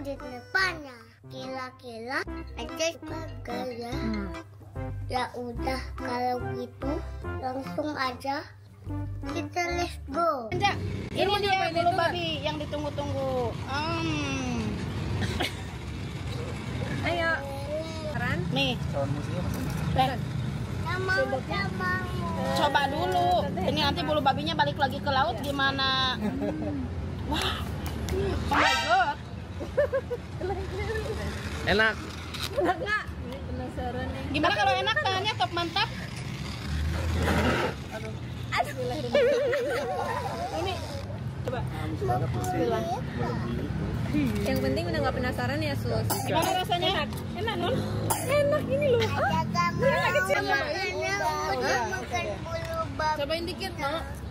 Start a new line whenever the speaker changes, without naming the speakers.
di depannya. Kira-kira aja gaya. Ya udah kalau gitu langsung aja kita let's go.
Ini dia bulu babi yang ditunggu-tunggu.
Ayo. Ran.
Nih. Coba dulu. Ini nanti bulu babinya balik lagi ke laut gimana? Wah. Oh my god.
Enak.
Enak nggak? Ini penasaran nih.
Gimana kalau enak tangannya top mantap? Aduh. Ini coba.
Yang penting udah nggak penasaran ya, Sus.
Gimana rasanya?
Enak, Nun. Enak ini loh.
Ada gambar. Udah makan bulu babi.
Cobain dikit, Mak.